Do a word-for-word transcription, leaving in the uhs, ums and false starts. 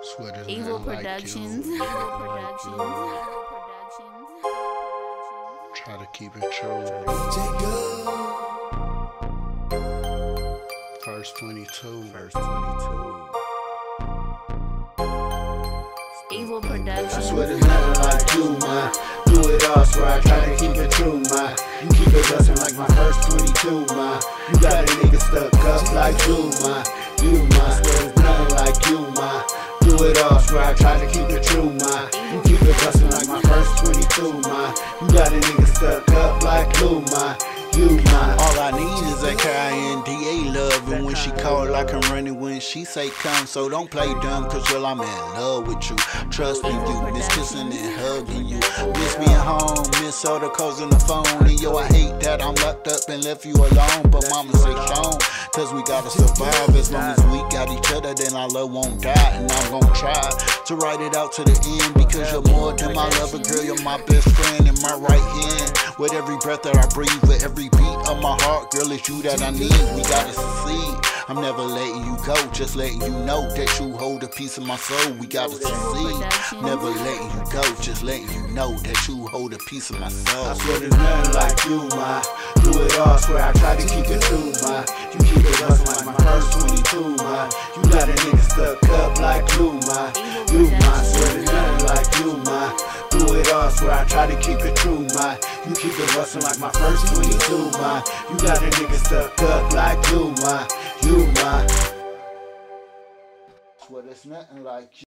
Swear there's Evil nothing like Productions. you. Evil Productions. Evil Productions. Try to keep it true. First twenty-two. First twenty-two. Evil Productions. I swear there's nothing like you, man. Do it all, swear I try to keep it true, man. You keep it bustin' like my first twenty-two, man. You got a nigga stuck up like you, man. You, man. Swear there's nothing like you, man. Do it all, swear I try to keep it true, man. You keep it bustin' like my first twenty-two, man. You got a nigga stuck up like you, man. You, man. All I need is that K I N D A love. And when she call, I can run it when she say come. So don't play dumb, cause girl, I'm in love with you. Trusting you, miss kissing and hugging you. Miss being home, miss all the calls on the phone. And yo, I hate that I'm locked up and left you alone. But mama say Sean, cause we gotta survive. As long as we got each other, then our love won't die. And I'm gonna try to write it out to the end. Because you're more than my lover, girl, you're my best friend and my right hand. With every breath that I breathe, with every beat of my heart, girl, it's you that I need. We gotta succeed. I'm never letting you go, just letting you know that you hold a piece of my soul. We gotta succeed. Never letting you go, just letting you know that you hold a piece of my soul. I swear there's nothing like you, man. Do it all, swear I try to keep it true, man. You keep it bustin' like my first twenty-two, man. You got a nigga stuck up like you, man. You, man. Swear there's nothing like you, man. Do it all, swear I try to keep it true, man. You keep it bustin' like my first twenty-two, man. You got a nigga stuck up like you, man. You, man. Swear there's nothing like you.